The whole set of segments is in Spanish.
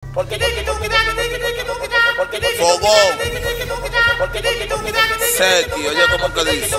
Fogón. Seki, oye, ¿cómo que dice?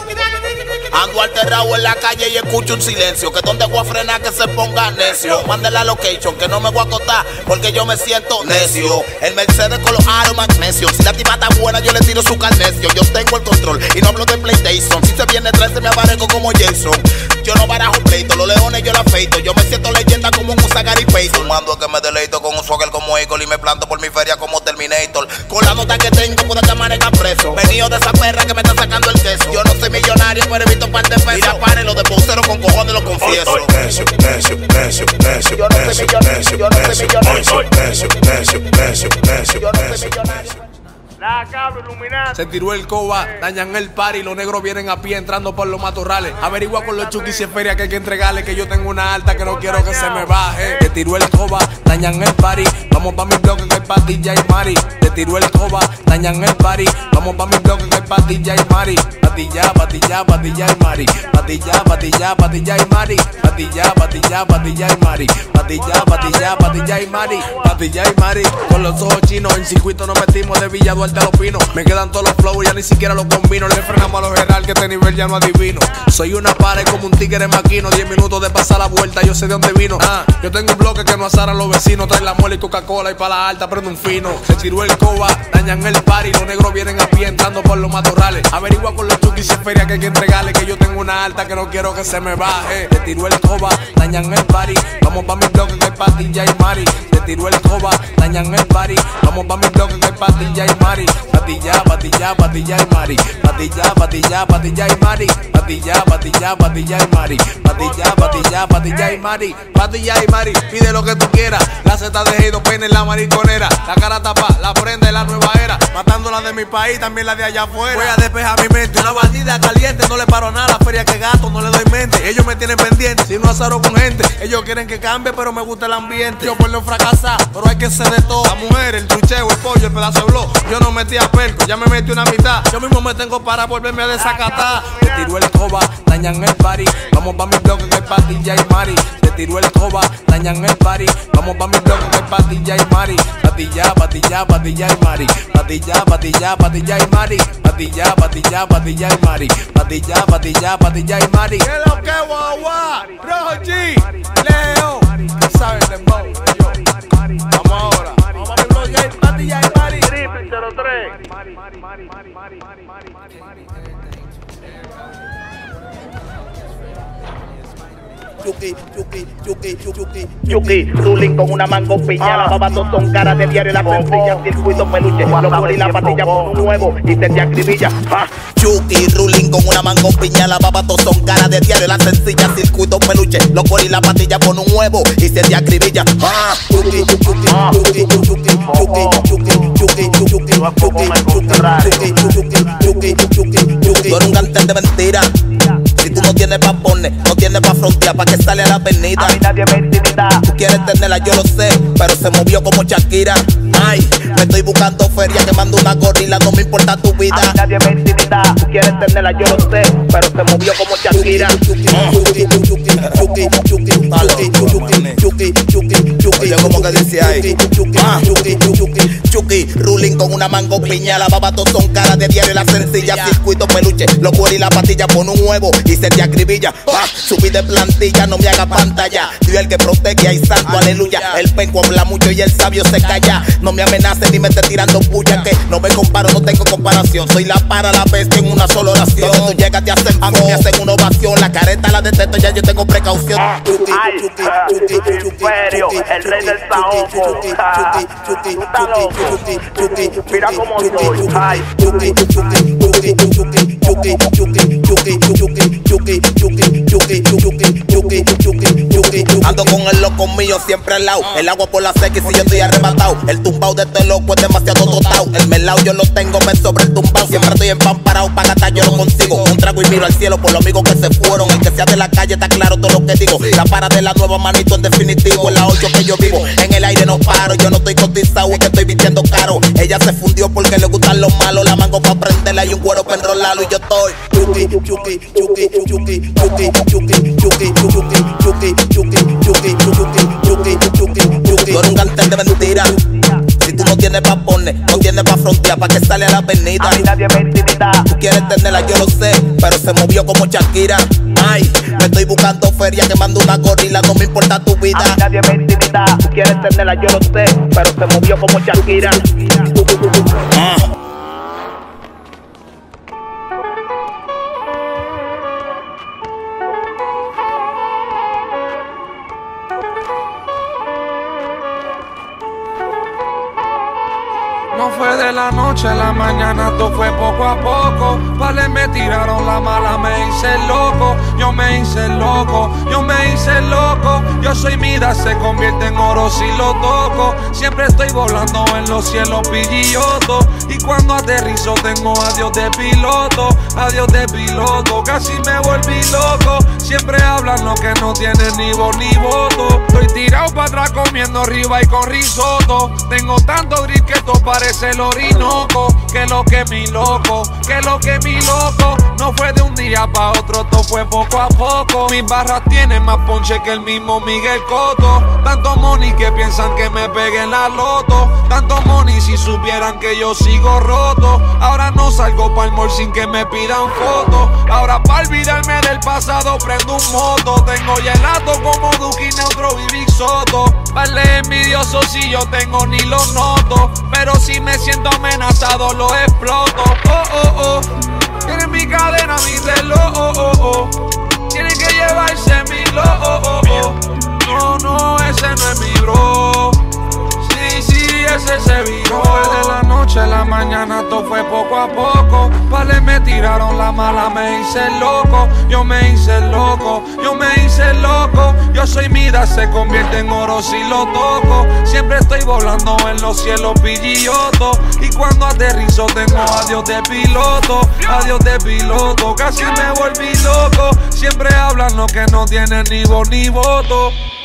Ando alterado en la calle y escucho un silencio. Que donde voy a frenar que se ponga necio. Mande la location que no me voy a acotar porque yo me siento necio. El Mercedes con los aros magnesios. Si la tipa está buena yo le tiro su carnesio. Yo tengo el control y no hablo de PlayStation. Si se viene 13 me aparezco como Jason. Yo no barajo pleito, los leones yo la afeito. Yo me siento leyenda como un Usagari Peito. Mando a que me deleito con un swagger como Eagle y me planto por mi feria como Terminator. Con la nota que tengo puede que amanezca preso. Venido de esa perra que me está sacando el queso. Yo no soy millonario pero he visto un par de pesos. Mira, pare los de posero con cojones lo confieso. Necio, necio, necio, necio, yo no soy millonario, yo no soy millonario. necio, necio, necio, necio, Yo no soy necio, millonario. La cabra iluminada. Se tiró el coba, dañan el party, los negros vienen a pie entrando por los matorrales. Averigua con los chukis si es feria que hay que entregarle, que yo tengo una alta que no quiero que se me baje. Se tiró el coba, dañan el party, vamos pa' mi bloque que hay patilla y mari. Se tiró el coba, dañan el party, vamos pa' mi bloque que hay patilla y mari. Patilla, patilla, patilla y mari. Patilla, patilla, patilla y mari. Patilla, patilla, patilla y mari. Patilla, patilla, patilla y mari. Patilla y mari. Con los ojos chinos en circuito nos metimos de Villa Duarte a Los Pinos. Me quedan todos los flows y ya ni siquiera los combino. Le frenamos a los general que este nivel ya no adivino. Soy una pared como un tigre maquino. 10 minutos de pasar la vuelta, yo sé de dónde vino. Yo tengo un bloque que no azaran los vecinos. Trae la muela y Coca-Cola y pa' la alta prende un fino. Se tiró el coba, dañan el party. Los negros vienen a pie entrando por los matorrales. Averigua con los chukis si es feria que hay que entregarle, que yo tengo una alta que no quiero que se me baje. Se tiró el coba, dañan el party, vamos pa' mi bloque que hay patilla y mari. Se tiró el coba, dañan el party, vamos pa' mi bloque que hay patilla y mari. Patilla, patilla, patilla y mari. Patilla, patilla, patilla y mari. Patilla, patilla, patilla y mari. Patilla, patilla, patilla y mari. Patilla y mari, pide lo que tú quieras. La Z de Heido Peine en la mariconera. La cara tapa, la prenda de la nueva era. Matando la de mi país, también la de allá afuera. Voy a despejar mi mente, una bandida caliente. No le paro nada, la feria que gasto, no le doy mente. Ellos me tienen pendiente, si no azaro con gente. Ellos quieren que cambie, pero me gusta el ambiente. Yo por no fracasar, pero hay que ser de todo. La mujer, el trucheo, el pollo, el pedazo de blog. Yo no metí a perco, ya me metí una mitad. Yo mismo me tengo para volverme a desacatar. Se tiró el coba, dañan el party. Vamos pa' mi bloque que hay patilla y mari. Se tiró el coba, dañan el party. Vamos pa' mi bloque que hay patilla y mari. Patilla, patilla, patilla y mari. Patilla, patilla, patilla y mari. Patilla, patilla, patilla y mari. Patilla, patilla, patilla y mari. ¿Qué es lo que guagua? Rojo G, Leo, ¿qué saben de Mo? Vamos ahora. Vamos a mi bloque, hay patilla y mari. Triple 03. Yuki, ruling con una mango piña. La baba son caras de diario, la sencilla, circuito peluche. Los por y la patilla con un nuevo y se te acribilla. Chucky, ruling con una mango piña. La baba son caras de diario, la sencilla, circuito peluche. Los por y la patilla con un huevo y se te acribilla. Chucky, tú eres un cartel de mentira. Si tú no tienes pa' poner, no tienes pa' frontear, pa' que sale a la avenida. A mí nadie me intimida. Tú quieres tenerla, yo lo sé, pero se movió como Shakira. Ay, me estoy buscando feria, que mando una gorila, no me importa tu vida. A mí nadie me intimida. Tú quieres tenerla, yo lo sé, pero se movió como Shakira. Oye, como que dice ahí. Chucky, ruling con una mango piña. La baba son caras de diario, la sencilla, circuito peluche. Los cueros y la patilla pon un huevo y se te acribilla. Subí de plantilla, no me haga pantalla. Dios el que protege, hay santo, aleluya. El penco habla mucho y el sabio se calla. No me amenaces ni me estés tirando puya, que no me comparo, no tengo comparación. Soy la para la bestia en una sola oración. Donde tú llegas te hacen a mí me hacen una ovación. La careta la detesto, ya yo tengo precaución. Imperio, el rey del saoco. Mira cómo soy. Ay. Ando con el loco mío siempre al lado. El agua por la seca y si yo estoy arrebatado. El tumbao de este loco es demasiado dotado. El melao yo lo tengo, me sobre el tumbao. Siempre estoy empamparado, pa' gastar yo lo consigo. Un trago y miro al cielo por los amigos que se fueron. El que sea de la calle está claro todo lo que digo. La para de la nueva manito en definitivo. En la 8 que yo vivo, en el aire no paro. Yo no estoy cotizado, es que estoy vistiendo caro. Ella se fundió porque le gustan los malos. La mango pa' prenderla y un cuero pa' enrolarlo. Y yo estoy tú eres un cartel de mentira. tiene pa' poner, no tiene pa' frontear, pa' que sale a la avenida. A mí nadie me intimida. Tú quieres tenerla, yo lo sé, pero se movió como Shakira. Ay, me estoy buscando feria, que mando una gorila, no me importa tu vida. A mí nadie me intimida. Tú quieres tenerla, yo lo sé, pero se movió como Shakira. No fue de la noche a la mañana, todo fue poco a poco. Vale, me tiraron la mala, me hice loco. Yo me hice loco, yo me hice loco. Yo soy Midas, se convierte en oro si lo toco. Siempre estoy volando en los cielos pillilloto. Y cuando aterrizo tengo adiós de piloto. Adiós de piloto, casi me volví loco. Siempre hablan lo que no tienen ni voz ni voto. Estoy tirado para atrás comiendo arriba y con risotto. Tengo tanto grip que esto parece el Orinoco. Que lo que mi loco, que lo que mi loco. No fue de un día pa' otro, todo fue poco a poco. Mis barras tienen más ponche que el mismo Miguel Cotto. Tanto money que piensan que me pegué en la loto. Tanto money si supieran que yo sigo roto. Ahora no salgo pa'l mall sin que me pidan fotos. Ahora pa' olvidarme del pasado prendo un moto. Tengo gelato como Duki, Neutro y Big Soto. Vale envidioso si yo tengo ni lo noto. Pero si me siento amenazado lo exploto. Oh, oh, oh. Tienen mi cadena, mi reloj. Oh, oh, oh. Tienen que llevarse mi lo. Oh, oh, oh. No, no, ese no es mi bro. Sí, sí, ese se viró. De la noche a la mañana todo fue poco a poco. Vale, me tiraron la mala, me hice loco. Yo me hice loco, yo me hice loco. Yo soy Midas, se convierte en oro si lo toco. Siempre estoy volando en los cielos pillilloto. Y cuando aterrizo tengo adiós de piloto. Adiós de piloto, casi me volví loco. Siempre hablan lo que no tienen ni voz ni voto.